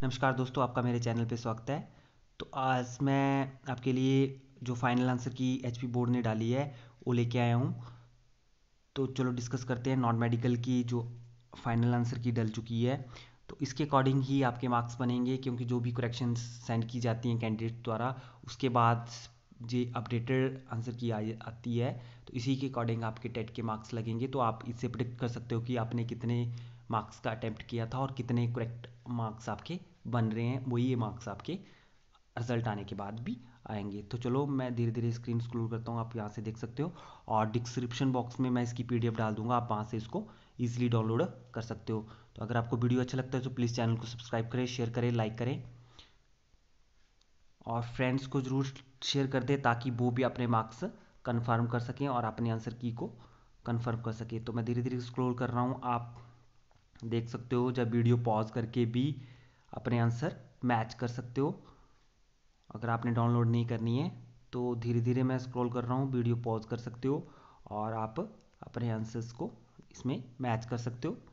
नमस्कार दोस्तों, आपका मेरे चैनल पे स्वागत है। तो आज मैं आपके लिए जो फाइनल आंसर की एचपी बोर्ड ने डाली है वो लेके आया हूँ। तो चलो डिस्कस करते हैं। नॉन मेडिकल की जो फाइनल आंसर की डल चुकी है तो इसके अकॉर्डिंग ही आपके मार्क्स बनेंगे, क्योंकि जो भी करेक्शंस सेंड की जाती हैं कैंडिडेट द्वारा उसके बाद जो अपडेटेड आंसर की आती है तो इसी के अकॉर्डिंग आपके टेट के मार्क्स लगेंगे। तो आप इससे प्रिडिक्ट कर सकते हो कि आपने कितने मार्क्स का अटेम्प्ट किया था और कितने करेक्ट मार्क्स आपके बन रहे हैं। वही ये मार्क्स आपके रिजल्ट आने के बाद भी आएंगे। तो चलो मैं धीरे धीरे स्क्रीन स्क्रॉल करता हूँ, आप यहाँ से देख सकते हो। और डिस्क्रिप्शन बॉक्स में मैं इसकी पीडीएफ डाल दूंगा, आप वहाँ से इसको ईजिली डाउनलोड कर सकते हो। तो अगर आपको वीडियो अच्छा लगता है तो प्लीज़ चैनल को सब्सक्राइब करें, शेयर करें, लाइक करें और फ्रेंड्स को ज़रूर शेयर कर दें ताकि वो भी अपने मार्क्स कन्फर्म कर सकें और अपने आंसर की को कन्फर्म कर सकें। तो मैं धीरे धीरे स्क्रॉल कर रहा हूँ, आप देख सकते हो। जब वीडियो पॉज करके भी अपने आंसर मैच कर सकते हो। अगर आपने डाउनलोड नहीं करनी है तो धीरे धीरे मैं स्क्रॉल कर रहा हूँ, वीडियो पॉज कर सकते हो और आप अपने आंसर्स को इसमें मैच कर सकते हो।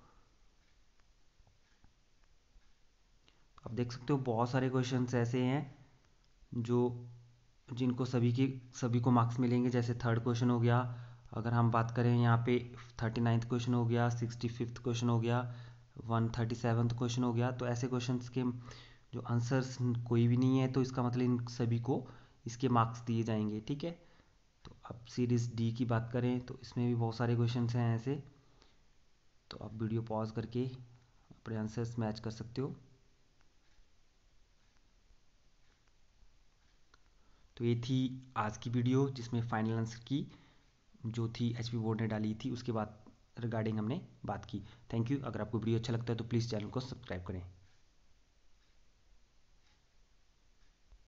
आप देख सकते हो बहुत सारे क्वेश्चंस ऐसे हैं जो जिनको सभी को मार्क्स मिलेंगे। जैसे थर्ड क्वेश्चन हो गया, अगर हम बात करें यहाँ पे 39th क्वेश्चन हो गया, 65th क्वेश्चन हो गया, 137th क्वेश्चन हो गया। तो ऐसे क्वेश्चंस के जो आंसर्स कोई भी नहीं है तो इसका मतलब इन सभी को इसके मार्क्स दिए जाएंगे, ठीक है। तो अब सीरीज डी की बात करें तो इसमें भी बहुत सारे क्वेश्चंस हैं ऐसे। तो आप वीडियो पॉज करके अपने आंसर्स मैच कर सकते हो। तो ये थी आज की वीडियो जिसमें फाइनल आंसर की जो थी एचपी बोर्ड ने डाली थी उसके बाद रिगार्डिंग हमने बात की। Thank you. अगर आपको वीडियो अच्छा लगता है तो प्लीज़ चैनल को सब्सक्राइब करें।